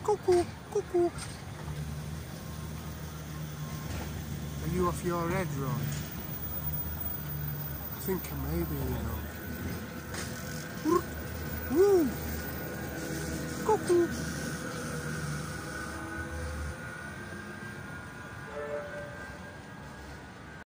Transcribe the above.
Cuckoo, cuckoo. Are you off your head, Roy? I think I may be, you know. Woo! Cuckoo.